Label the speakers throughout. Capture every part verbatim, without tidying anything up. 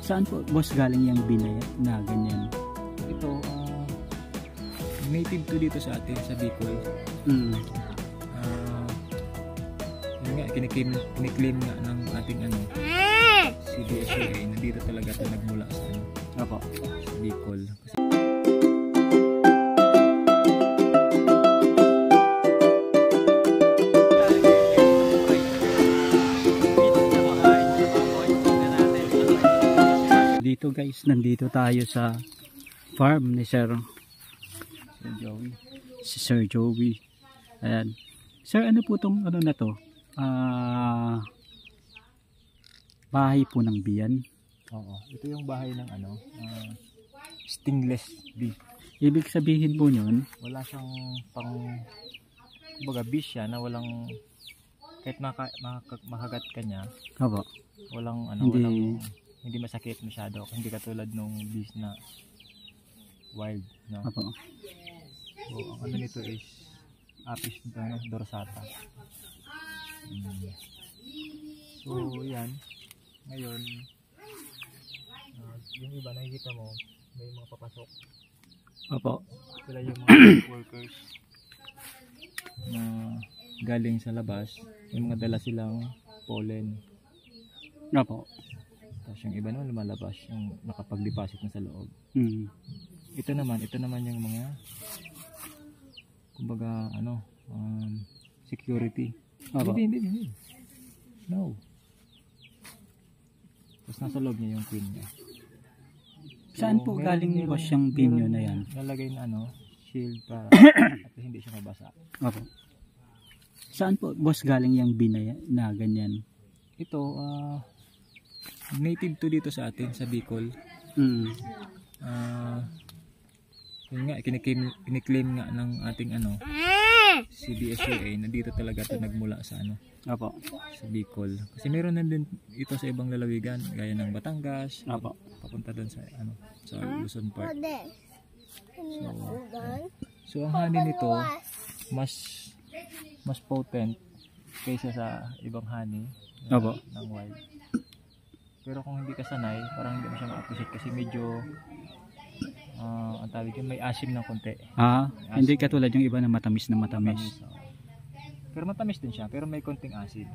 Speaker 1: Saan po boss galing yung binaya na ganyan?
Speaker 2: Ito, uh, native to dito sa atin, sa Bicol.
Speaker 1: Mm.
Speaker 2: Uh, yun nga, kiniklaim, kiniklaim nga ng ating ano, C B S A, na dito talaga ito nagmula sa, ano,
Speaker 1: Opo.
Speaker 2: sa Bicol. Kasi
Speaker 1: dito guys, nandito tayo sa farm ni Sir
Speaker 2: Sir Joey.
Speaker 1: si Sir Joey. Ayan. Sir, ano po tong ano na to? Ah, bahay po ng biyan.
Speaker 2: Oo, ito yung bahay ng ano, uh, stingless bee.
Speaker 1: Ibig sabihin po yun,
Speaker 2: Wala siyang pang, kumbaga bee siya na walang, kahit maka, maka, makagat ka niya,
Speaker 1: opo,
Speaker 2: walang ano,
Speaker 1: Hindi-
Speaker 2: walang, hindi masakit masyado, hindi katulad nung bees na wild, no?
Speaker 1: opo.
Speaker 2: So, ang ano nito is Apis ano, dorsata. Hmm. So, yan. Ngayon, uh, yung iba nakikita mo, may mga papasok.
Speaker 1: Opo.
Speaker 2: Sila yung mga workers na galing sa labas. Yung mga dala silang pollen.
Speaker 1: Opo.
Speaker 2: Tapos yung iba naman lumalabas, yung nakapag-deposit na sa loob.
Speaker 1: Mm.
Speaker 2: Ito naman, ito naman yung mga kumbaga ano, um, security.
Speaker 1: Opo.
Speaker 2: Hindi, hindi, hindi. No. Tapos nasa loob niya yung queen niya.
Speaker 1: Saan
Speaker 2: So,
Speaker 1: po
Speaker 2: meron-
Speaker 1: galing
Speaker 2: meron-
Speaker 1: boss yung pinyo
Speaker 2: meron
Speaker 1: na yan?
Speaker 2: Nalagay na ano, shield para at hindi siya mabasa.
Speaker 1: Opo. Saan po boss galing yung binaya na ganyan?
Speaker 2: Ito, ah, native to dito sa atin, sa Bicol.
Speaker 1: Mm.
Speaker 2: Ah, yun nga, kiniklaim, kiniklaim nga ng ating ano, C B S A na dito talaga ito nagmula sa ano,
Speaker 1: Opo.
Speaker 2: sa Bicol. Kasi meron na din ito sa ibang lalawigan, gaya ng Batangas,
Speaker 1: Opo.
Speaker 2: papunta doon sa ano, sa Luzon Park. So, so ang honey nito mas mas potent kaysa sa ibang honey na,
Speaker 1: Opo.
Speaker 2: ng wild. Pero kung hindi ka sanay, parang hindi mo siya ma-appreciate kasi medyo ah, ang tawag yun, may asim ng konti.
Speaker 1: Ah, hindi katulad yung iba na matamis na matamis.
Speaker 2: Matamis, oo. Pero matamis din siya, pero may konting asin.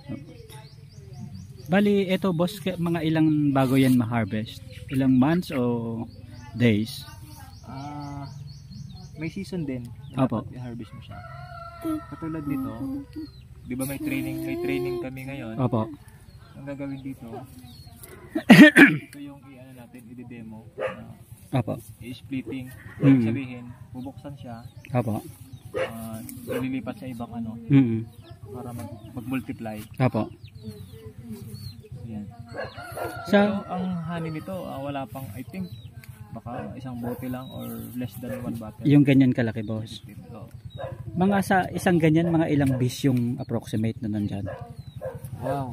Speaker 1: Bali, eto boss, ke- mga ilang bago yan ma-harvest? Ilang months o days?
Speaker 2: Ah, may season din.
Speaker 1: Opo.
Speaker 2: Dapat i-harvest mo siya. Katulad nito, 'di ba may training, may training kami ngayon.
Speaker 1: Opo.
Speaker 2: Ang gagawin dito, ito yung i-ano natin, i-demo. Uh,
Speaker 1: Opo.
Speaker 2: i-splitting.
Speaker 1: Mm.
Speaker 2: Sabihin, bubuksan siya,
Speaker 1: Opo.
Speaker 2: uh, ililipat sa ibang ano
Speaker 1: Mm.
Speaker 2: para mag mag-multiply.
Speaker 1: Opo.
Speaker 2: Yan.
Speaker 1: Sa
Speaker 2: So, ang honey nito, ah, wala pang, I think, baka isang bote lang or less than one bottle.
Speaker 1: yung ganyan kalaki boss.
Speaker 2: So,
Speaker 1: Mga sa isang ganyan, mga ilang bees yung approximate na nandyan?
Speaker 2: wow.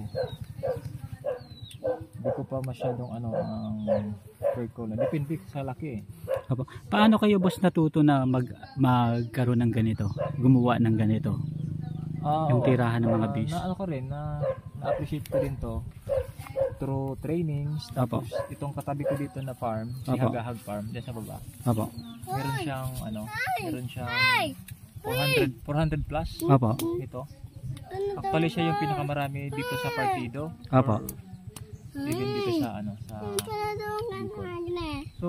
Speaker 2: Hindi ko pa masyadong ano ang per ko na. Depende sa laki eh.
Speaker 1: Opo. Paano kayo boss natuto na mag magkaroon ng ganito? Gumawa ng ganito?
Speaker 2: Ah,
Speaker 1: Yung
Speaker 2: oo.
Speaker 1: tirahan ng mga
Speaker 2: Ah,
Speaker 1: bees?
Speaker 2: Na ano ko rin, na na-appreciate ko rin to through trainings.
Speaker 1: Opo.
Speaker 2: Tapos itong katabi ko dito na farm, si
Speaker 1: Opo.
Speaker 2: Hagahag Farm, dyan sa baba.
Speaker 1: Opo.
Speaker 2: Meron siyang ano, meron siyang four hundred, four hundred plus
Speaker 1: Opo.
Speaker 2: ito. Actually siya yung pinakamarami dito sa partido.
Speaker 1: Opo.
Speaker 2: Or even dito sa ano, sa Bicol. So,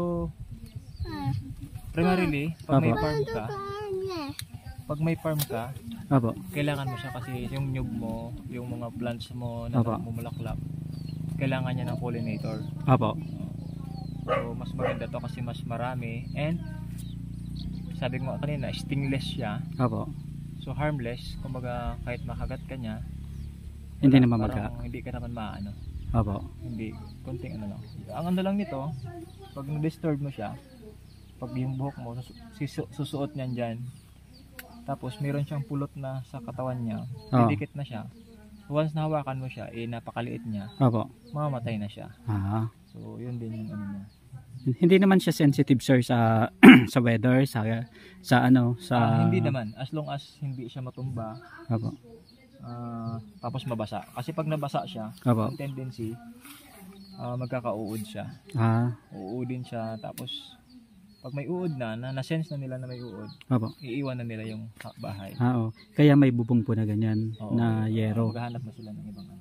Speaker 2: primarily, pag may
Speaker 1: Opo.
Speaker 2: farm ka, pag may farm ka,
Speaker 1: Opo.
Speaker 2: kailangan mo siya kasi yung nyug mo, yung mga plants mo na
Speaker 1: Opo.
Speaker 2: namumulaklak, kailangan niya ng pollinator.
Speaker 1: Opo.
Speaker 2: So, mas maganda to kasi mas marami and sabi ko nga kanina, stingless siya.
Speaker 1: Opo.
Speaker 2: So, harmless. Kumbaga, kahit makagat ka niya,
Speaker 1: Hindi
Speaker 2: wala-
Speaker 1: naman magka.
Speaker 2: parang hindi ka naman maano.
Speaker 1: Opo.
Speaker 2: Hindi, konting ano lang. Ang ano lang nito, pag na-disturb mo siya, pag yung buhok mo, sus- sisu- susuot niyan dyan, tapos meron siyang pulot na sa katawan niya,
Speaker 1: Oo.
Speaker 2: didikit na siya. Once nahawakan mo siya, eh napakaliit niya,
Speaker 1: Opo.
Speaker 2: mamamatay na siya.
Speaker 1: Ah.
Speaker 2: So, yun din yung ano niya.
Speaker 1: Hindi naman siya sensitive sir sa sa weather, sa sa ano, sa
Speaker 2: Ah, hindi naman, as long as hindi siya matumba,
Speaker 1: Opo.
Speaker 2: ah, tapos mabasa. Kasi pag nabasa siya,
Speaker 1: Opo.
Speaker 2: ang tendency, uh, magkaka-uod siya.
Speaker 1: Ah,
Speaker 2: Uudin siya, tapos pag may uod na, na na-sense na nila na may uod,
Speaker 1: opo.
Speaker 2: iiwan na nila yung ha- bahay.
Speaker 1: Ah, oh. Kaya may bubong po na ganyan
Speaker 2: Oo,
Speaker 1: na yero.
Speaker 2: Maghahanap na sila ng ibang ano.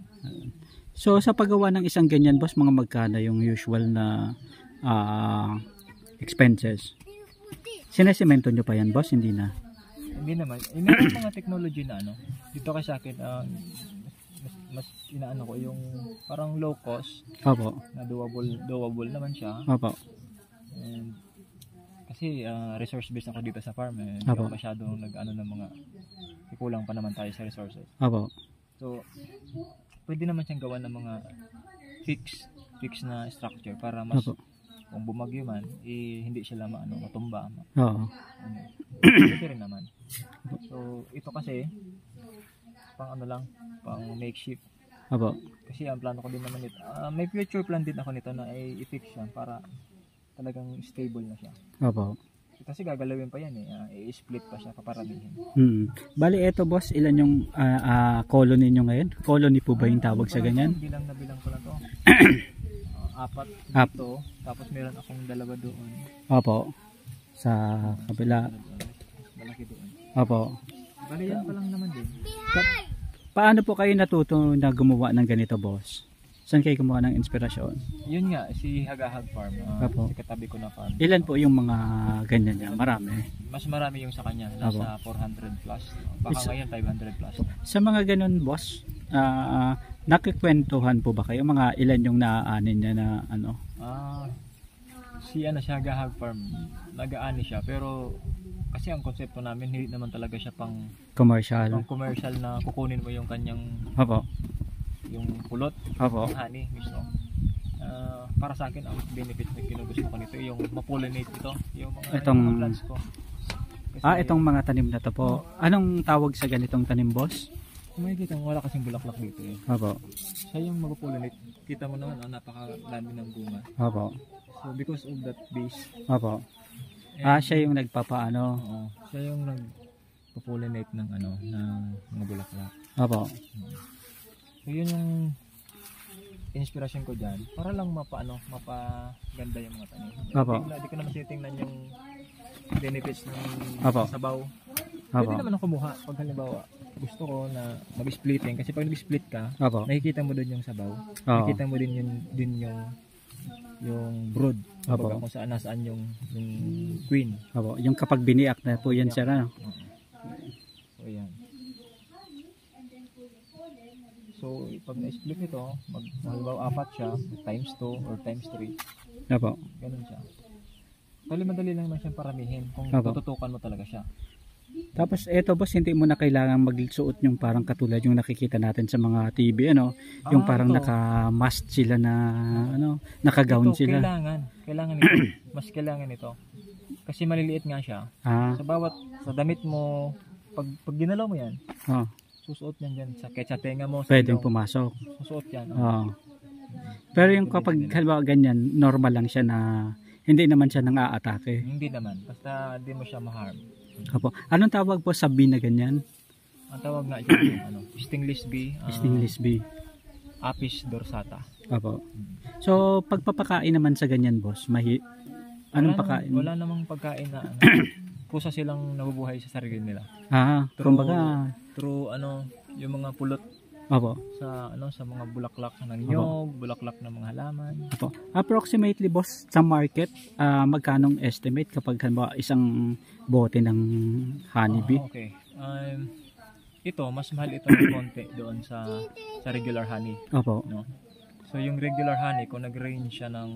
Speaker 1: So sa paggawa ng isang ganyan boss, mga magkano yung usual na ah, expenses? Sinesemento nyo pa yan boss? Hindi na?
Speaker 2: Hindi naman. Eh, meron mga technology na ano. Dito kasi sa akin, uh, mas, mas inaano ko yung parang low cost
Speaker 1: Opo.
Speaker 2: na doable, doable naman siya.
Speaker 1: Opo.
Speaker 2: And, kasi uh, resource based ako dito sa farm. Eh. Hindi
Speaker 1: Opo.
Speaker 2: ako masyadong nag-ano ng mga kulang pa naman tayo sa resources.
Speaker 1: Opo.
Speaker 2: So, pwede naman siyang gawa ng mga fix fix na structure para mas
Speaker 1: Opo.
Speaker 2: kung bumagyo man, eh, hindi sila maano, matumba. Ma,
Speaker 1: Oo.
Speaker 2: ano, pwede rin naman. So, ito kasi pang ano lang, pang makeshift.
Speaker 1: Opo.
Speaker 2: Kasi ang plano ko din naman ito, uh, may future plan din ako nito na i-fix siya para talagang stable na siya.
Speaker 1: Opo.
Speaker 2: Kasi gagalawin pa yan eh, uh, i-split pa siya, paparamihin.
Speaker 1: Hmm. Bali eto boss, ilan yung ah, ah, colony nyo ngayon? Colony po ba yung tawag sa ganyan?
Speaker 2: Bilang na bilang ko lang to. Uh, apat
Speaker 1: Ap-
Speaker 2: dito, tapos meron akong dalawa doon.
Speaker 1: Opo. Sa kabila.
Speaker 2: Malaki doon.
Speaker 1: Opo.
Speaker 2: Bali yan pa lang naman din.
Speaker 1: Pa- paano po kayo natuto na gumawa ng ganito boss? Saan kayo gumawa ng inspirasyon?
Speaker 2: Yun nga, si Hagahag Farm, uh,
Speaker 1: Opo.
Speaker 2: si katabi ko na farm.
Speaker 1: Ilan po yung mga ganyan niya? Marami.
Speaker 2: Mas marami yung sa kanya, nasa four hundred plus. Baka
Speaker 1: It's-
Speaker 2: ngayon five hundred plus.
Speaker 1: Sa mga ganun boss, ah nakikwentuhan po ba kayo? Mga ilan yung naaanin niya na ano?
Speaker 2: Ah, si ano siya Hagahag Farm, nag-aani siya pero kasi ang konsepto namin hindi naman talaga siya pang
Speaker 1: Commercial.
Speaker 2: pang commercial na kukunin mo yung kanyang
Speaker 1: Opo.
Speaker 2: yung pulot,
Speaker 1: Opo.
Speaker 2: yung honey mismo. Ah, para sa akin ang benefit na kinugusto ko nito yung mapollinate ito, yung mga,
Speaker 1: Itong-
Speaker 2: yung mga plants ko. Kasi,
Speaker 1: Ah, itong mga tanim na to po. Anong tawag sa ganitong tanim boss?
Speaker 2: kung makikita mo, wala kasing bulaklak dito eh.
Speaker 1: Opo.
Speaker 2: Siya yung magpollinate. Kita mo naman, oh, napakadami ng bunga.
Speaker 1: Opo.
Speaker 2: So because of that base,
Speaker 1: Opo.
Speaker 2: and,
Speaker 1: Ah, siya yung nagpapaano.
Speaker 2: oo, siya yung nag-pollinate ng ano, ng mga bulaklak.
Speaker 1: Opo.
Speaker 2: So yun yung inspiration ko dyan para lang mapaano, mapaganda yung mga tanim.
Speaker 1: Opo.
Speaker 2: Hindi, hindi ko naman tinitingnan yung benefits ng
Speaker 1: Opo.
Speaker 2: sabaw.
Speaker 1: Opo.
Speaker 2: Pwede naman ako kumuha pag halimbawa gusto ko na mag-splitting kasi pag nag-split ka,
Speaker 1: Opo.
Speaker 2: nakikita mo doon yung sabaw.
Speaker 1: Oo.
Speaker 2: Nakikita mo din yung din yung yung brood.
Speaker 1: Opo.
Speaker 2: Kumbaga kung saan nasaan yung yung queen.
Speaker 1: Opo. Yung kapag biniak na po yan sir ano?
Speaker 2: Oo. So yan. So pag na-split ito, mag halimbawa apat siya, times two or times three.
Speaker 1: Opo.
Speaker 2: Ganun siya. Madali-madali lang naman siyang paramihin kung
Speaker 1: Opo.
Speaker 2: tututukan mo talaga siya.
Speaker 1: Tapos eto boss, hindi mo na kailangan magsuot yung parang katulad yung nakikita natin sa mga T V ano, yung
Speaker 2: Ah,
Speaker 1: parang
Speaker 2: ito.
Speaker 1: naka-mask sila na ano, naka-gown
Speaker 2: Ito,
Speaker 1: sila.
Speaker 2: kailangan. Kailangan ito. Mas kailangan ito. Kasi maliliit nga siya.
Speaker 1: Ah,
Speaker 2: Sa bawat, sa damit mo, pag, pag ginalaw mo yan,
Speaker 1: oh,
Speaker 2: susuot yan dyan. Sa ketsa tenga mo, sa
Speaker 1: pwedeng
Speaker 2: ilong,
Speaker 1: pumasok.
Speaker 2: susuot yan.
Speaker 1: Oh.
Speaker 2: Oh.
Speaker 1: Pero yung kapag halimbawa ganyan, normal lang siya na hindi naman siya nang aatake.
Speaker 2: Hindi naman. Basta di mo siya ma-harm.
Speaker 1: Opo. Anong tawag po sa bee na ganyan?
Speaker 2: Ang tawag nga dyan yung ano, stingless bee, ah,
Speaker 1: Stingless bee.
Speaker 2: Apis dorsata.
Speaker 1: Opo. So pagpapakain naman sa ganyan boss, mahi anong
Speaker 2: wala
Speaker 1: pakain?
Speaker 2: Namang, wala namang pagkain na ano, kusa silang nabubuhay sa sarili nila.
Speaker 1: Ah,
Speaker 2: True.
Speaker 1: kumbaga,
Speaker 2: Through ano, yung mga pulot
Speaker 1: opo.
Speaker 2: sa ano sa mga bulaklak ng nyog, bulaklak ng mga halaman.
Speaker 1: Opo. Approximately boss sa market, ah, magkanong estimate kapag halimbawa isang bote ng honeybee?
Speaker 2: Ah, okay. Um, ito mas mahal ito ng konti doon sa sa regular honey,
Speaker 1: Opo.
Speaker 2: no? So yung regular honey kung nag-range siya ng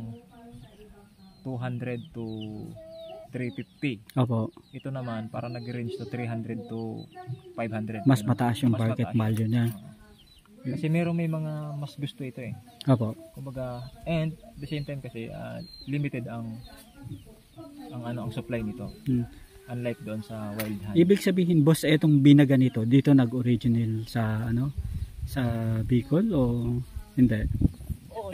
Speaker 2: two hundred to three fifty.
Speaker 1: Opo.
Speaker 2: Ito naman para nag-range to three hundred to five hundred.
Speaker 1: Mas
Speaker 2: Ganun.
Speaker 1: mataas yung
Speaker 2: Mas
Speaker 1: market
Speaker 2: mataas.
Speaker 1: value niya.
Speaker 2: Kasi meron may mga mas gusto ito eh.
Speaker 1: Opo.
Speaker 2: Kumbaga, and at the same time kasi ah, limited ang ang ano ang supply nito.
Speaker 1: Hmm.
Speaker 2: Unlike doon sa wild honey.
Speaker 1: Ibig sabihin boss, etong binaga nito dito nag-original sa ano sa Bicol o hindi?
Speaker 2: Oo,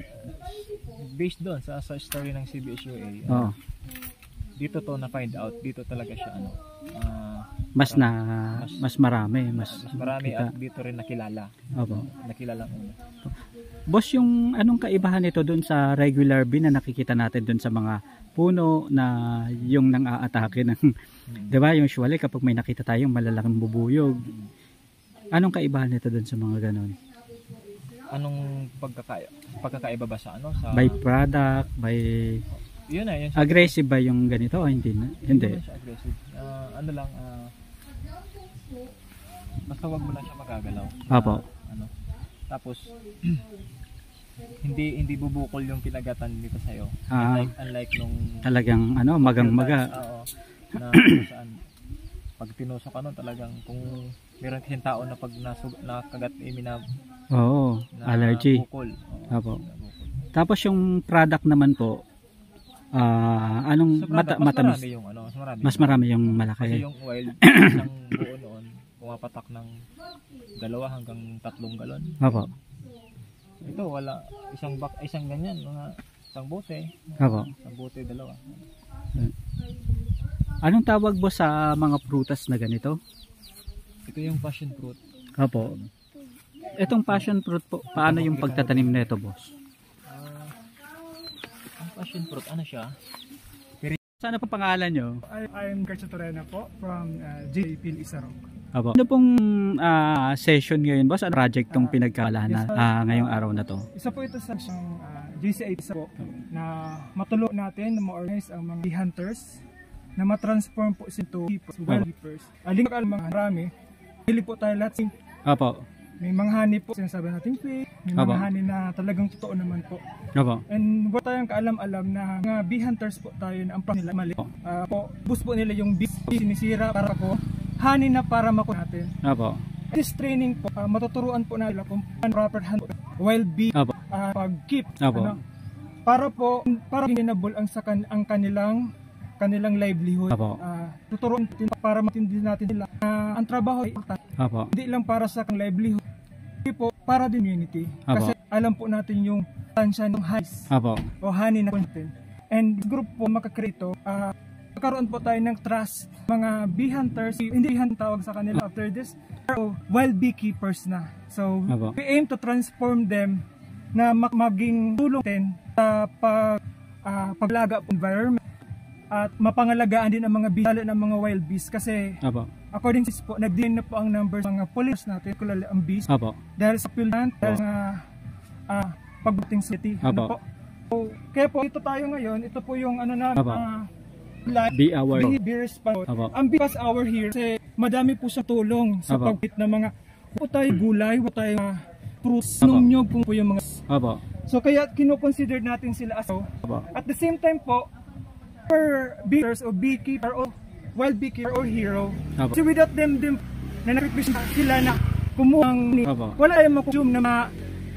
Speaker 2: based doon sa sa story ng C B S U A. ah,
Speaker 1: Oo.
Speaker 2: Dito to na find out, dito talaga siya ano. ah,
Speaker 1: Mas na mas marami, mas
Speaker 2: mas marami
Speaker 1: kita.
Speaker 2: at dito rin nakilala.
Speaker 1: Opo.
Speaker 2: Nakilala una.
Speaker 1: Boss, yung anong kaibahan nito doon sa regular bee na nakikita natin doon sa mga puno na yung nang aatake ng,
Speaker 2: Hmm.
Speaker 1: 'di ba? Usually kapag may nakita tayong malalaking bubuyog, anong kaibahan nito doon sa mga ganon?
Speaker 2: Anong pagkaka pagkakaiba ba sa ano sa
Speaker 1: By product, by
Speaker 2: yun na, yun siya.
Speaker 1: aggressive ba yung ganito o hindi na? Hindi.
Speaker 2: Hindi siya aggressive. Ah, ano lang ah basta wag mo lang siya magagalaw.
Speaker 1: Apo.
Speaker 2: Ah, ano. Tapos hindi hindi bubukol yung pinagatan dito sa iyo.
Speaker 1: Ah.
Speaker 2: Unlike, unlike nung
Speaker 1: Talagang ano, magang-maga.
Speaker 2: Oo. Na kung saan pag tinusok ka nun talagang kung meron kasing tao na pag nasug, nakagat imi na,
Speaker 1: Oo,
Speaker 2: na
Speaker 1: allergy.
Speaker 2: bukol. Oo,
Speaker 1: Apo.
Speaker 2: na bukol.
Speaker 1: Tapos yung product naman po, ah anong
Speaker 2: Sa
Speaker 1: mata,
Speaker 2: product, mas
Speaker 1: matamis?
Speaker 2: marami yung ano, mas marami.
Speaker 1: Mas
Speaker 2: yung-
Speaker 1: marami yung
Speaker 2: Kasi
Speaker 1: malaki.
Speaker 2: yung oil, isang buo noon, pumapatak ng dalawa hanggang tatlong galon.
Speaker 1: Apo.
Speaker 2: Ito wala, isang bak, isang ganyan, mga isang bote,
Speaker 1: Apo.
Speaker 2: isang bote, dalawa.
Speaker 1: Anong tawag bo sa mga prutas na ganito?
Speaker 2: Ito yung passion fruit.
Speaker 1: Apo. Itong passion fruit po, paano yung pagtatanim nito, boss?
Speaker 2: Ah, ang passion fruit, ano siya?
Speaker 1: Sana po pangalan nyo?
Speaker 3: I, I'm Gertrude Torena po from uh, J P Isarong.
Speaker 1: Apo. Ano pong ah, session ngayon, boss? Ano project tong pinagkalahan na ah, ngayong araw na to?
Speaker 3: Isa po ito sa isang uh, J C I po na matulungan natin na ma-organize ang mga bee hunters na ma-transform po into keepers, wild keepers. Aling ka mga marami, hili po tayo lahat.
Speaker 1: Apo.
Speaker 3: May mga honey po, sinasabi natin fake, may mga
Speaker 1: Aba.
Speaker 3: honey na talagang totoo naman po.
Speaker 1: Apo.
Speaker 3: And wala tayong kaalam-alam na mga bee hunters po tayo na ang practice nila mali. Uh, po, bus po nila yung bee, sinisira para po, honey na para makuha natin.
Speaker 1: Apo.
Speaker 3: This training po, uh, matuturuan po nila kung paano proper hunt wild bee,
Speaker 1: Apo.
Speaker 3: uh, pag-keep,
Speaker 1: Apo.
Speaker 3: ano, para po, para sustainable ang, sa kan, ang kanilang kanilang livelihood.
Speaker 1: Apo.
Speaker 3: Uh, tuturuan natin para matindi natin nila na ang trabaho ay importante.
Speaker 1: Apo.
Speaker 3: Hindi lang para sa kanilang livelihood, hindi po para din community.
Speaker 1: Apo.
Speaker 3: Kasi alam po natin yung tansya ng highs
Speaker 1: Apo.
Speaker 3: o honey na content. And group po makakreto, uh, magkaroon po tayo ng trust. Mga bee hunters, hindi hunt tawag sa kanila after this, so, wild beekeepers na. So
Speaker 1: Apo.
Speaker 3: we aim to transform them na mag maging tulong din sa pag, uh, paglaga po environment at mapangalagaan din ang mga bee, lalo ng mga wild bees kasi
Speaker 1: Apo.
Speaker 3: according to this po, nag-din na po ang numbers ng mga pollinators natin, kulala ang bees,
Speaker 1: Apo.
Speaker 3: dahil sa plant, dahil sa uh, pagbuting city. Ano
Speaker 1: Apo.
Speaker 3: po? So, kaya po ito tayo ngayon, ito po yung ano na
Speaker 1: Apo.
Speaker 3: uh, live
Speaker 1: Be our.
Speaker 3: bee, bee response.
Speaker 1: Apo.
Speaker 3: Ang bee was hour here kasi madami po sa tulong sa
Speaker 1: Apo.
Speaker 3: pagbit ng mga po tayo gulay, po tayo uh, fruits,
Speaker 1: Apo.
Speaker 3: nung nyog po, po yung mga.
Speaker 1: Apo.
Speaker 3: So kaya kino-consider natin sila as
Speaker 1: Apo.
Speaker 3: at the same time po, per beekeepers o beekeeper o wild beekeeper or hero.
Speaker 1: Apo.
Speaker 3: So without them, them na nag-represent sila na kumuha ng
Speaker 1: Apo.
Speaker 3: wala tayong makonsume na ma,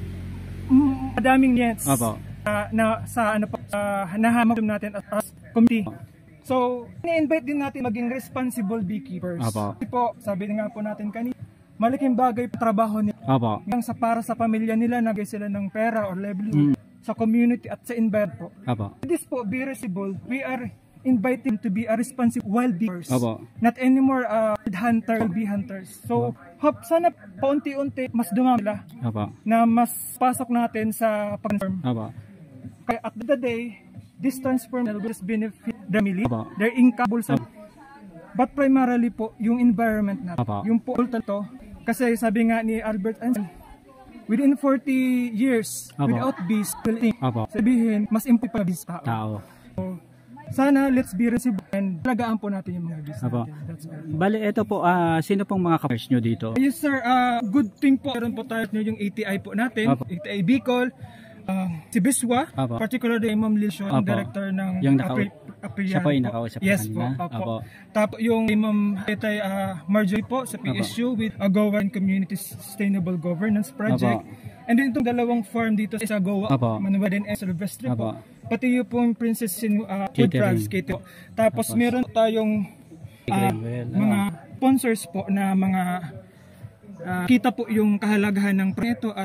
Speaker 3: mm, madaming nutrients
Speaker 1: Apo.
Speaker 3: uh, na sa ano pa uh, nahamag natin as, as community. So, ini-invite din natin maging responsible beekeepers.
Speaker 1: Apo.
Speaker 3: Kasi po, sabi nga po natin kanina, malaking bagay pa trabaho nila.
Speaker 1: Apo.
Speaker 3: Yung sa para sa pamilya nila, nagay sila ng pera or livelihood sa community at sa environment po.
Speaker 1: Apo.
Speaker 3: This po, be responsible. We are inviting to be a responsible wild beekeepers.
Speaker 1: Apo.
Speaker 3: Not anymore uh, hunter, bee hunters. So, hope sana paunti-unti mas dumami sila
Speaker 1: Apo.
Speaker 3: na mas pasok natin sa pag-transform.
Speaker 1: Apo.
Speaker 3: Kaya at the day, this transform will benefit the family,
Speaker 1: Apo.
Speaker 3: their income, bulsa. But primarily po, yung environment natin.
Speaker 1: Apo.
Speaker 3: Yung po, to. Kasi sabi nga ni Albert Einstein, within forty years,
Speaker 1: Apo.
Speaker 3: without bees, will think.
Speaker 1: Apo.
Speaker 3: Sabihin, mas impi pa bees tao.
Speaker 1: Tao.
Speaker 3: So, sana let's be responsible and talagaan po natin yung mga bees
Speaker 1: Apo.
Speaker 3: natin. That's all.
Speaker 1: Bali, ito po, ah, sino pong mga kapers nyo dito?
Speaker 3: Yes sir, uh, good thing po. Meron po tayo yung A T I po natin,
Speaker 1: Apo.
Speaker 3: A T I Bicol, uh, si Biswa,
Speaker 1: Apo.
Speaker 3: particularly Ma'am Lilsho, ang
Speaker 1: Apo.
Speaker 3: director ng
Speaker 1: Yung nakau-
Speaker 3: Apri- Aprian
Speaker 1: siya po yung nakausap
Speaker 3: Yes
Speaker 1: kanina?
Speaker 3: po, Apo.
Speaker 1: Apo.
Speaker 3: Tapos yung Ma'am Etay uh, Marjorie po sa P S U with AGOA and Community Sustainable Governance Project.
Speaker 1: Apo.
Speaker 3: And then itong dalawang farm dito sa AGOA,
Speaker 1: Apo.
Speaker 3: Manuel and Silvestre po.
Speaker 1: Apo.
Speaker 3: Pati yung pong Princess Sin uh, Food
Speaker 1: Catering.
Speaker 3: Frogs Catering. Tapos meron tayong ah,
Speaker 1: Greenwell, ano?
Speaker 3: mga sponsors po na mga ah, kita po yung kahalagahan ng proyekto at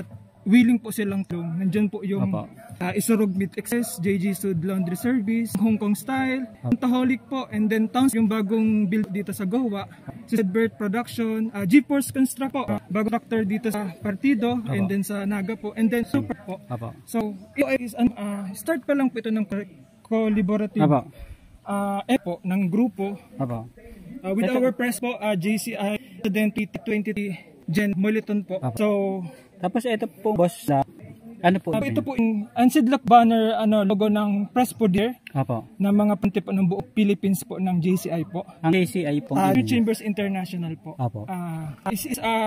Speaker 3: willing po silang tulong. Nandiyan po yung
Speaker 1: Apo.
Speaker 3: uh, Isurug Meat Excess, J G Sud Laundry Service, Hong Kong Style, Taholic po, and then Towns, yung bagong build dito sa Goa, Sidbert Production, uh, G-Force Construct po, uh, bagong tractor dito sa Partido,
Speaker 1: Apo.
Speaker 3: and then sa Naga po, and then Super po.
Speaker 1: Apo.
Speaker 3: So, ito is, uh, start pa lang po ito ng collaborative
Speaker 1: Apo.
Speaker 3: uh, eh po, ng grupo.
Speaker 1: Apo.
Speaker 3: Uh, with
Speaker 1: Ito-
Speaker 3: our press po, uh, J C I twenty twenty Gen Moliton po.
Speaker 1: Apo.
Speaker 3: So,
Speaker 1: Tapos ito po boss sa ano po?
Speaker 3: uh, ito po yung unsidlock banner, ano, logo ng press po there,
Speaker 1: Apo.
Speaker 3: na mga punti po ng buong Philippines po ng J C I po.
Speaker 1: Ang J C I po.
Speaker 3: Uh, Chambers International po.
Speaker 1: Apo.
Speaker 3: Uh, this is a,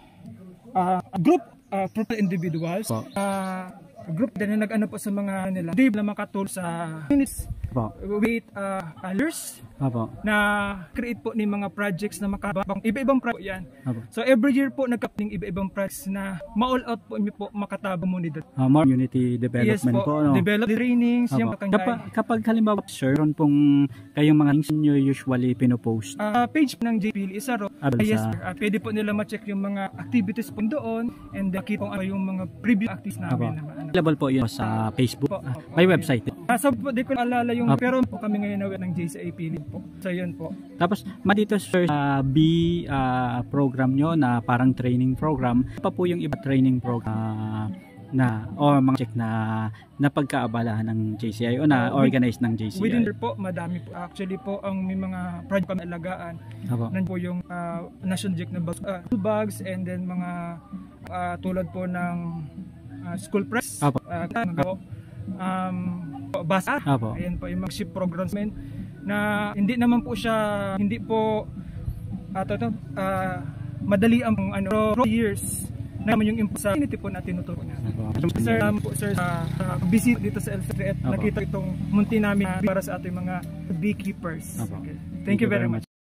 Speaker 3: a group uh, for individuals.
Speaker 1: Apo.
Speaker 3: Uh, a group din na nag-ano po sa mga nila. They na makatulong sa units
Speaker 1: Apo.
Speaker 3: with uh, others
Speaker 1: Apo.
Speaker 3: na create po ni mga projects na makabang iba-ibang project yan.
Speaker 1: Apo.
Speaker 3: So every year po nagkapning iba-ibang projects na ma-all out po mi po makatabang mo nito.
Speaker 1: Uh, more community
Speaker 3: Yes
Speaker 1: development
Speaker 3: po,
Speaker 1: po, no?
Speaker 3: develop trainings,
Speaker 1: Apo.
Speaker 3: yung
Speaker 1: Kapag, kapag halimbawa sir, ron pong kayong mga links nyo usually pinopost.
Speaker 3: uh, page po ng J P L Isaro.
Speaker 1: Ah,
Speaker 3: Uh, yes
Speaker 1: sa-
Speaker 3: sir, uh, pwede po nila ma-check yung mga activities po doon and makita kung ano yung mga previous activities
Speaker 1: Apo.
Speaker 3: namin. Na, ano.
Speaker 1: Available po yun sa Facebook.
Speaker 3: Po,
Speaker 1: Ah,
Speaker 3: po,
Speaker 1: may
Speaker 3: po.
Speaker 1: website.
Speaker 3: Ah, so po, di ko alala yung
Speaker 1: Apo.
Speaker 3: pero po kami ngayon na ng J C I P L po. So yun po.
Speaker 1: Tapos madito sir sa B ah, program nyo na parang training program, pa po yung iba training program ah, na o mga check na na pagkaabalahan ng J C I o na
Speaker 3: Uh, with-
Speaker 1: organize ng J C I.
Speaker 3: Within there po, madami po. Actually po, ang may mga project kami alagaan.
Speaker 1: Apo.
Speaker 3: Nan po yung uh, National Jack na bags, uh, bags and then mga uh, tulad po ng uh, school press.
Speaker 1: Apo.
Speaker 3: Uh, po, um, basa.
Speaker 1: Apo.
Speaker 3: Ayan po yung mga ship programs namin na hindi naman po siya, hindi po uh, to, to, uh, madali ang ano, years naman yung impo sa community po na tinuturo na.
Speaker 1: Apo.
Speaker 3: Sir, um, po, sir, sa uh, visit dito sa L C at
Speaker 1: Apo.
Speaker 3: nakita itong munti namin na para sa ating mga beekeepers.
Speaker 1: Apo.
Speaker 3: Okay. Thank, you very much.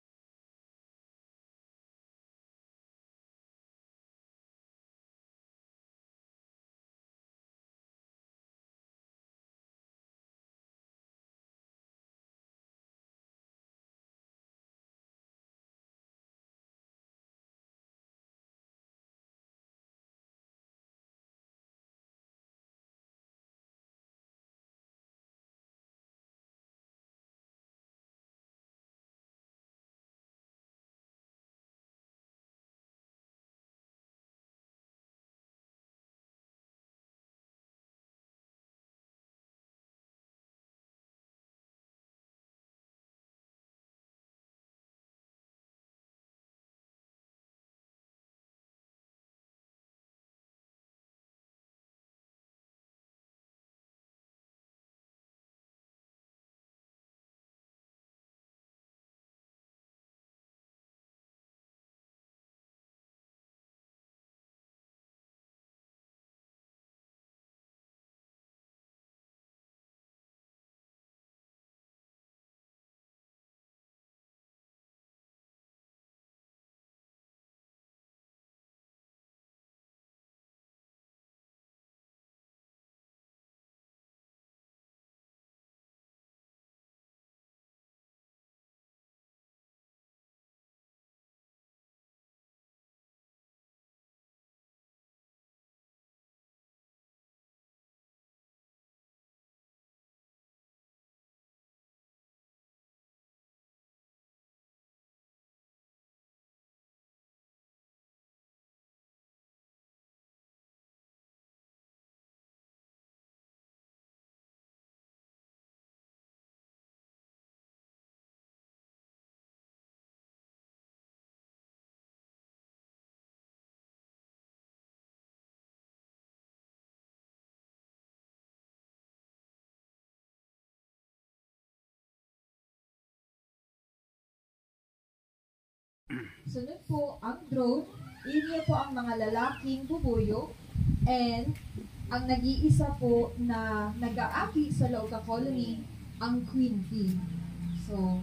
Speaker 4: Sunod po ang drone. Inya po ang mga lalaking bubuyog. And ang nag-iisa po na nag-aaki sa loob ng colony, ang queen bee. So,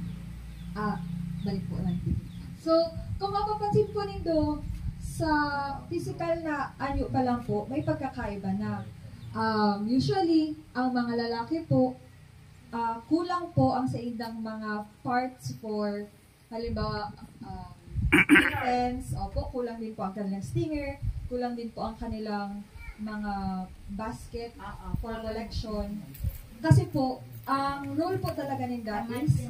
Speaker 4: ah, balik po natin. So, kung mapapansin po nindo, sa physical na anyo pa lang po, may pagkakaiba na. Um, usually, ang mga lalaki po, ah, kulang po ang sa indang mga parts for halimbawa, um, defense, opo, kulang din po ang kanilang stinger, kulang din po ang kanilang mga basket for collection. Kasi po, ang role po talaga nila is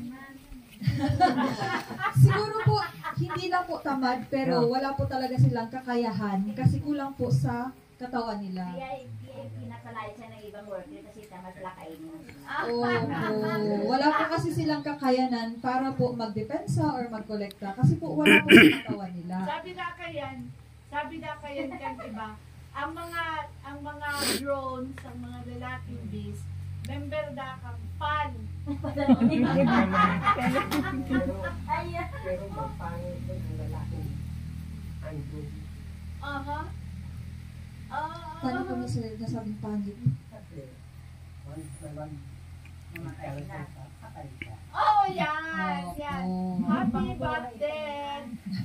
Speaker 4: siguro po, hindi lang po tamad, pero wala po talaga silang kakayahan kasi kulang po sa katawan nila.
Speaker 5: Kaya pinapalaya siya ng ibang worker kasi tamad pala kainin.
Speaker 4: Oo, oo. Wala po kasi silang kakayanan para po magdepensa or magkolekta kasi po wala po sa katawan nila.
Speaker 6: Sabi na kayan, sabi na kayan kang iba, ang mga ang mga drones, ang mga lalaking bees, member da kang pan.
Speaker 5: Ayan.
Speaker 7: Pero magpangit ko ang lalaki. Andrew.
Speaker 6: Aha. Ah.
Speaker 4: Paano po niya sila nasabing pangit?
Speaker 7: Kasi, once na lang,
Speaker 5: Namatay na.
Speaker 7: patay ka.
Speaker 6: Oh, yan,
Speaker 4: Oo.
Speaker 6: yan. Happy birthday.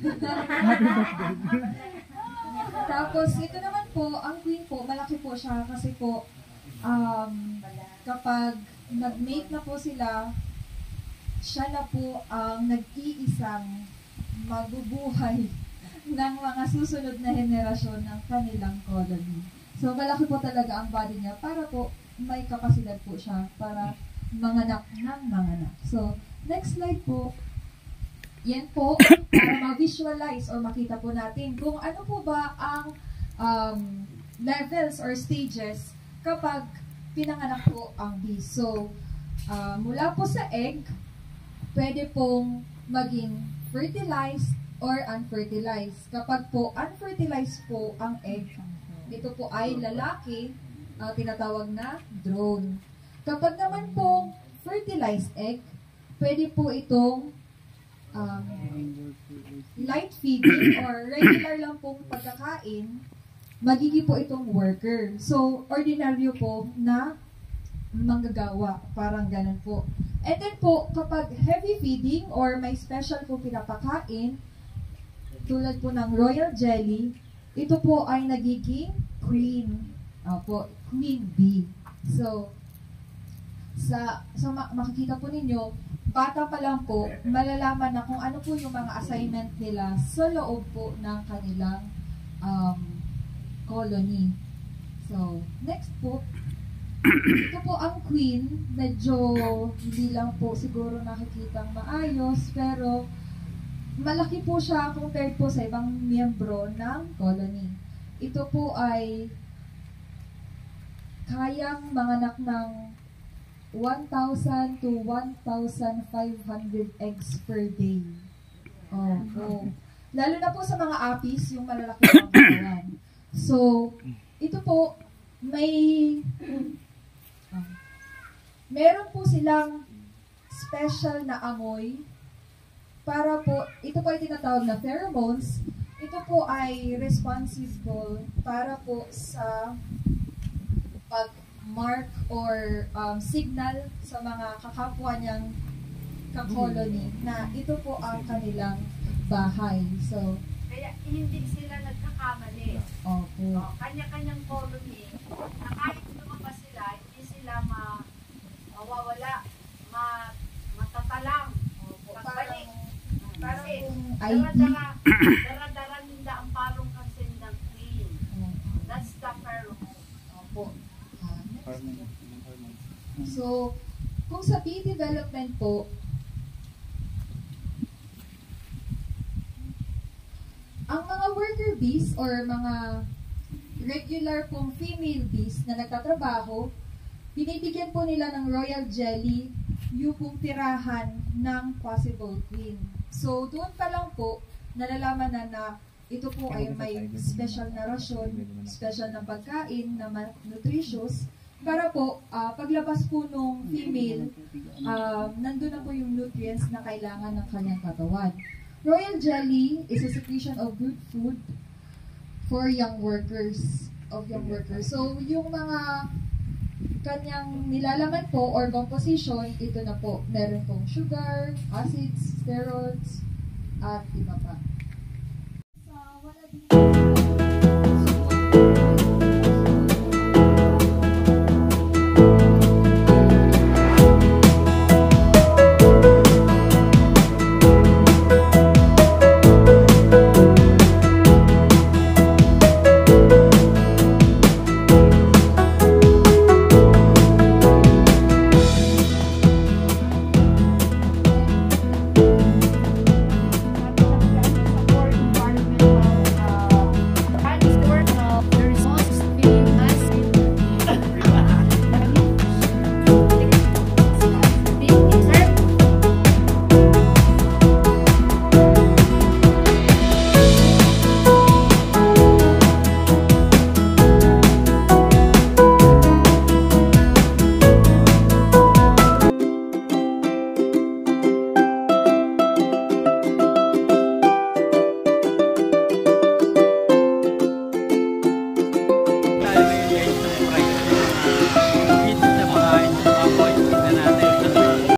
Speaker 4: Tapos, ito naman po, ang queen po, malaki po siya kasi po, um, kapag nag-mate na po sila, siya na po ang nag-iisang mabubuhay ng mga susunod na henerasyon ng kanilang colony. So, malaki po talaga ang body niya para po may kapasidad po siya para manganak ng manganak. So, next slide po. Yan po, para ma-visualize or makita po natin kung ano po ba ang um, levels or stages kapag pinanganak po ang bees. So, uh, mula po sa egg, pwede pong maging fertilized or unfertilized. Kapag po unfertilized po ang egg, ito po ay lalaki, uh, tinatawag na drone. Kapag naman po fertilized egg, pwede po itong um, light feeding or regular lang pong pagkakain, magiging po itong worker. So, ordinaryo po na manggagawa. Parang ganun po. And then po, kapag heavy feeding or may special po pinapakain, tulad po ng royal jelly, ito po ay nagiging queen. Opo, queen bee. So, sa, so makikita po ninyo, bata pa lang po, malalaman na kung ano po yung mga assignment nila sa loob po ng kanilang um, colony. So, next po, ito po ang queen, medyo hindi lang po siguro nakikitang maayos, pero malaki po siya compared po sa ibang miyembro ng colony. Ito po ay kayang manganak ng one thousand to one thousand five hundred eggs per day. Oh, oh. Lalo na po sa mga apis, yung malalaki ang katawan. So, ito po, may uh, meron po silang special na amoy para po, ito po ay tinatawag na pheromones. Ito po ay responsible para po sa pag-mark or um, signal sa mga kakapwa niyang kakolony na ito po ang kanilang bahay. So,
Speaker 6: Kaya hindi sila nagkakamali.
Speaker 4: opo.
Speaker 6: Oh, kanya-kanyang colony na kahit lumabas sila, hindi sila ma mawawala, ma matatalang. Pagbalik.
Speaker 4: Parang
Speaker 6: Kasi
Speaker 4: kung I D.
Speaker 6: dara-dara, dara-dara nila ang palong kasi ng queen. That's the pheromone.
Speaker 4: Opo. So, kung sa bee development po, ang mga worker bees or mga regular pong female bees na nagtatrabaho, binibigyan po nila ng royal jelly yung pong tirahan ng possible queen. So, doon pa lang po, nalalaman na na ito po ay may special na rasyon, special na pagkain na nutritious, para po, uh, paglabas po nung female, uh, nandun na po yung nutrients na kailangan ng kanyang katawan. Royal jelly is a secretion of good food for young workers, of young workers. So, yung mga kanyang nilalaman po or composition, ito na po. Meron pong sugar, acids, steroids, at iba pa.